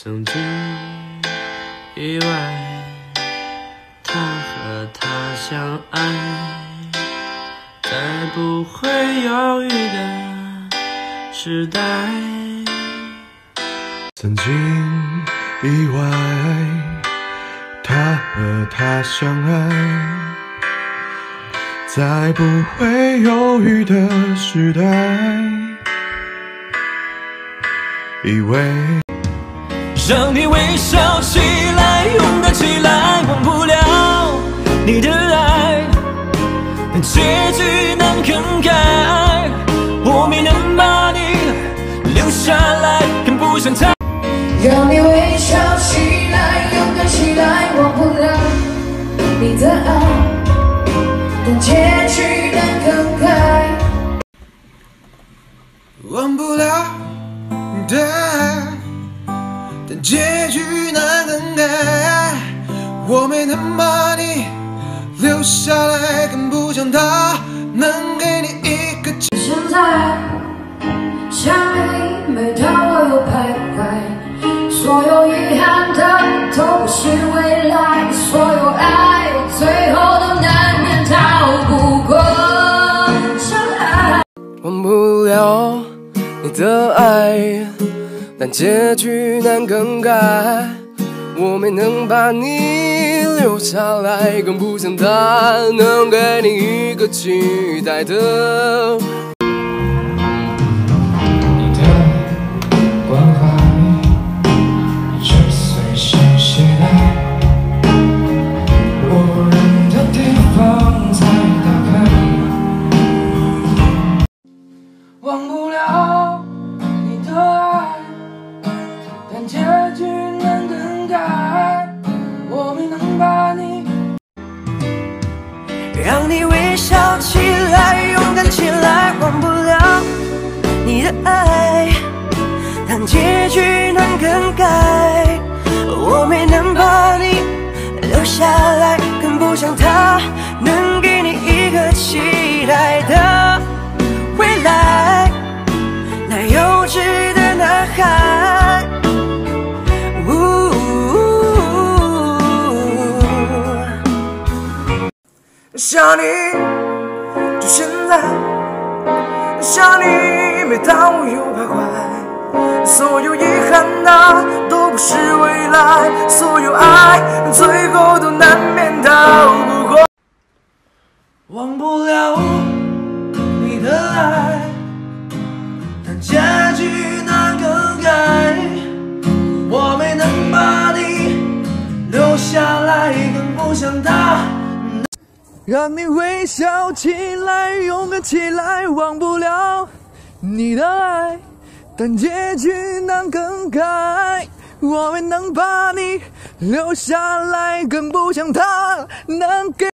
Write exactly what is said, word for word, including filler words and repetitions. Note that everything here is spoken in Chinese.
曾经以为他和她相爱，在不会犹豫的时代。 曾经以为他和她相爱，在不会犹豫的时代，以为让你微笑起来，勇敢起来，忘不了你的爱，结局难更改，我没能把你留下来，更不想他。 让你微笑起来，勇敢起来，忘不了你的爱，但结局难更改， 忘不了你的爱，但结局难更改，我没能把你留下来，更不想他能给你一个机会。 现在想你，每当我又徘徊，所有遗憾的都不是未来，所有爱最后都难免逃不过伤害。 忘不了你的爱，但结局难更改，我没能把你留下来，更不想他能给你一个期待的。 你的关怀就随身携带，无人的地方才打开。 忘不了你的爱，但结局难更改，我没能把你。让你微笑起来，勇敢起来，忘不了你的爱，但结局难更改，我没能把你留下来，更不想他能给你一个期待的未来。那幼稚的男孩，呜，想你，就现在，想你，每当我又徘徊，所有遗憾的都不是未来，所有爱最后都难免逃不过。忘不了你的爱，但结局难更改，我没能把你留下来，更不想他。让你微笑起来，勇敢起来，忘不了你的爱，但结局难更改，我没能把你留下来，更不想他能给。